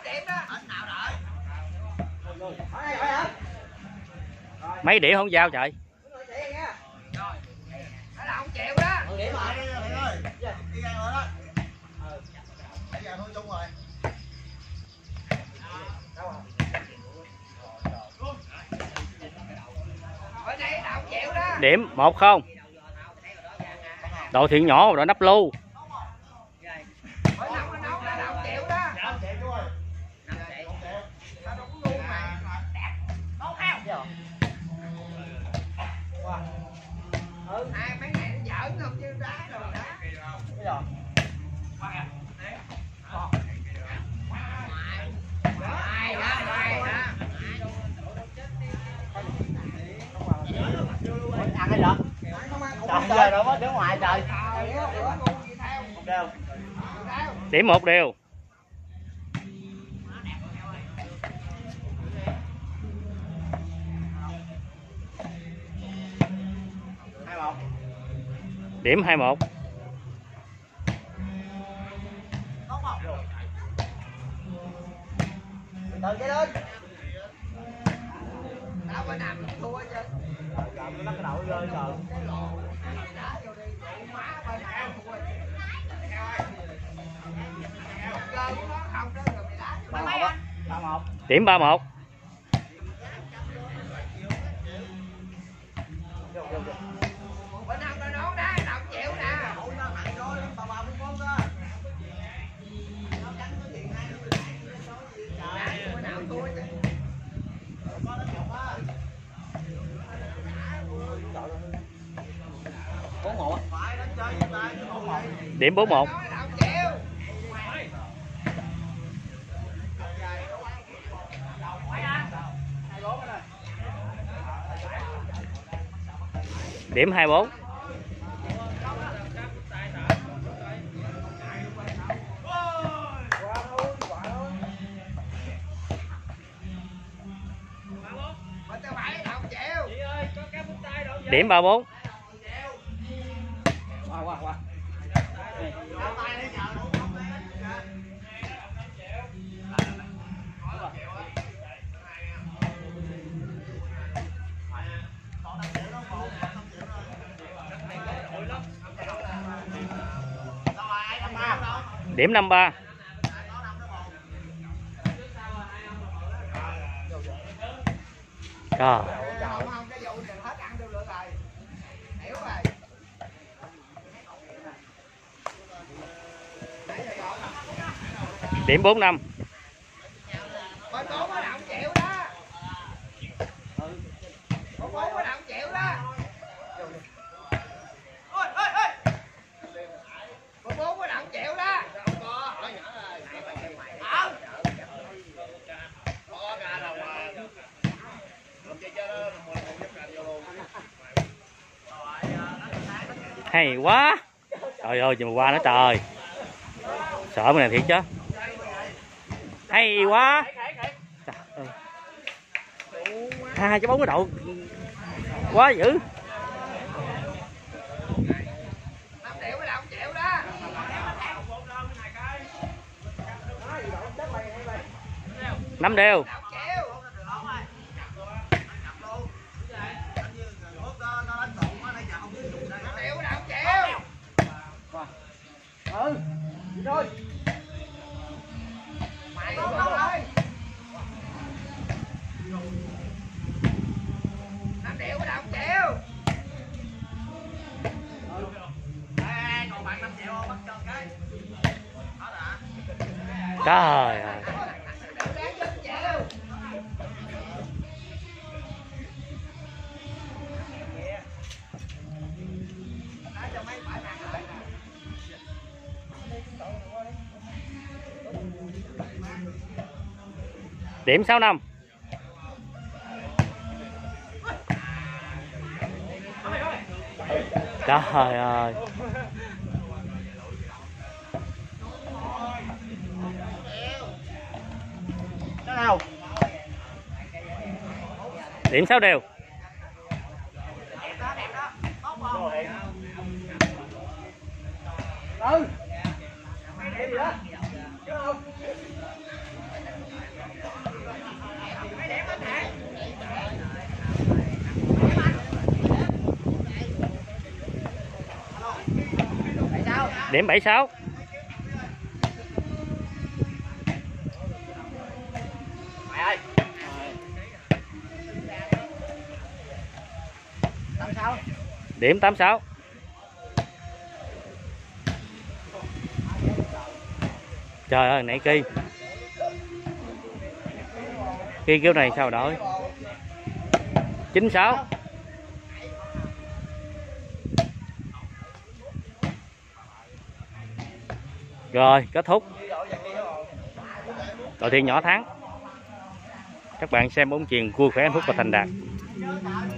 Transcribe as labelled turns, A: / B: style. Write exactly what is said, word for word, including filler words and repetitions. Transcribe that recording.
A: Mấy điểm không giao trời.
B: Không chịu đó.
A: Điểm một không. Đội Thiện Nhỏ, đội Nắp Lu.
C: Ăn cái gì? Trời giờ đâu có đứng ngoài trời. Đều.
A: Điểm một đều. Điểm hai một.
C: Từ cái lên.
B: Tao có nằm thua chứ.
C: Nó cái đầu rơi rồi.
A: Điểm ba một. Điểm bốn một. Điểm hai bốn. Điểm ba bốn. Điểm năm ba. Trời. Điểm bốn năm. Hay quá. Trời ơi, chừng qua nó trời. Sợ mày này thiệt chứ. Hay quá. Hai cái bóng cái độ quá dữ. Năm đều.
C: Ừ, rồi. Mày không ơi.
B: Năm triệu có đồng triệu.
C: Ê, còn bạn năm triệu không bắt cho cái.
A: Trời ơi. Điểm sáu năm. Trời ơi.
C: Nào.
A: Điểm sáu đều.
C: Ừ. Cái gì đó?
A: Điểm bảy sáu.
C: Mày ơi.
B: Tám sáu.
A: Điểm tám sáu. Trời ơi, nãy Ki. Ki kiểu này sao đổi. chín sáu. Rồi, kết thúc. Đội Thiên Nhỏ thắng. Các bạn xem bóng chuyền vui khỏe hạnh phúc và thành đạt.